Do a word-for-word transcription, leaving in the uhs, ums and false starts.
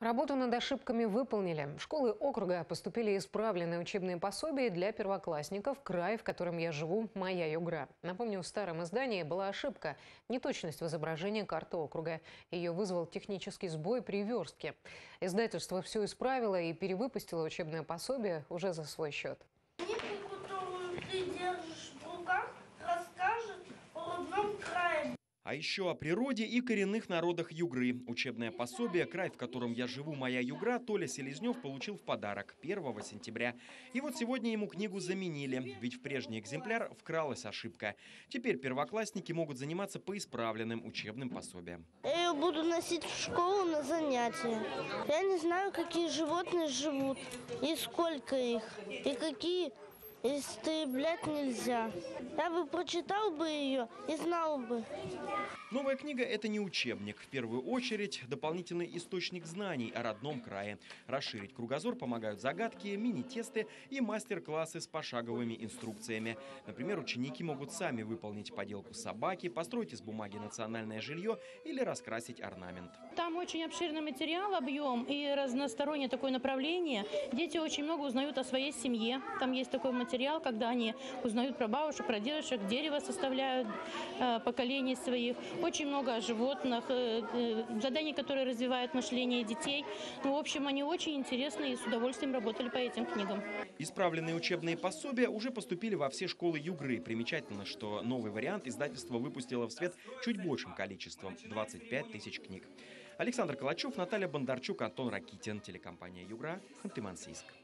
Работу над ошибками выполнили. В школы округа поступили исправленные учебные пособия для первоклассников. Край, в котором я живу, моя Югра. Напомню, в старом издании была ошибка – неточность в изображении карты округа. Ее вызвал технический сбой при верстке. Издательство все исправило и перевыпустило учебное пособие уже за свой счет. Книгу, которую ты держишь в руках, расскажет о родном крае. А еще о природе и коренных народах Югры. Учебное пособие «Край, в котором я живу, моя Югра» Толя Селезнев получил в подарок первого сентября. И вот сегодня ему книгу заменили, ведь в прежний экземпляр вкралась ошибка. Теперь первоклассники могут заниматься по исправленным учебным пособиям. Я ее буду носить в школу на занятия. Я не знаю, какие животные живут, и сколько их, и какие истреблять нельзя. Я бы прочитал бы ее и знал бы. Новая книга – это не учебник. В первую очередь дополнительный источник знаний о родном крае. Расширить кругозор помогают загадки, мини-тесты и мастер-классы с пошаговыми инструкциями. Например, ученики могут сами выполнить поделку собаки, построить из бумаги национальное жилье или раскрасить орнамент. Там очень обширный материал, объем и разностороннее такое направление. Дети очень много узнают о своей семье. Там есть такой материал. Материал, когда они узнают про бабушек, про дедушек, дерево составляют, э, поколений своих. Очень много о животных, э, э, заданий, которые развивают мышление детей. Ну, в общем, они очень интересны и с удовольствием работали по этим книгам. Исправленные учебные пособия уже поступили во все школы Югры. Примечательно, что новый вариант издательство выпустило в свет чуть большим количеством – двадцать пять тысяч книг. Александр Калачев, Наталья Бондарчук, Антон Ракитин. Телекомпания «Югра», Ханты-Мансийск.